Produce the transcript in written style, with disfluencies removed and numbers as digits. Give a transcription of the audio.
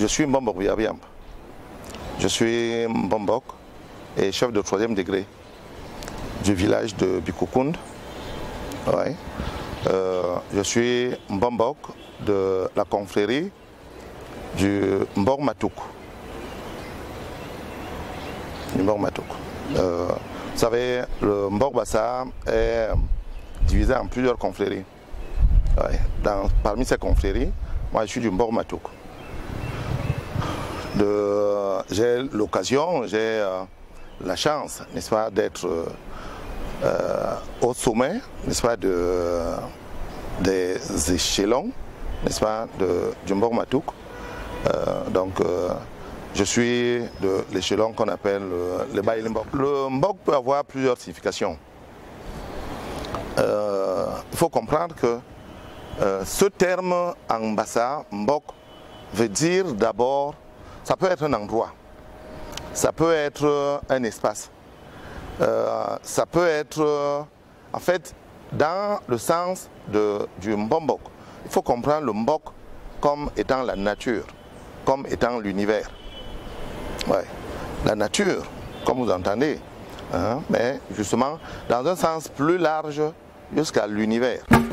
je suis Mbombok Biabiamp. Je suis Mbombok et chef de 3e degré du village de Bikoukound. Ouais. Je suis Mbombok de la confrérie du Mbor Matouk. Vous savez, le Mbor Bassa est divisé en plusieurs confréries. Ouais. Parmi ces confréries, moi je suis du Mbor Matouk. J'ai l'occasion, j'ai la chance, n'est-ce pas, d'être au sommet, n'est-ce pas, des échelons, n'est-ce pas, du Mbor Matouk. Je suis de l'échelon qu'on appelle le Baïli Mbok. Le Mbok peut avoir plusieurs significations. Il faut comprendre que ce terme en Bassa, Mbok, veut dire d'abord, ça peut être un endroit, ça peut être un espace, ça peut être, en fait, dans le sens du Mbombok. Il faut comprendre le Mbok comme étant la nature, comme étant l'univers. Ouais. La nature, comme vous entendez, hein, mais justement dans un sens plus large jusqu'à l'univers.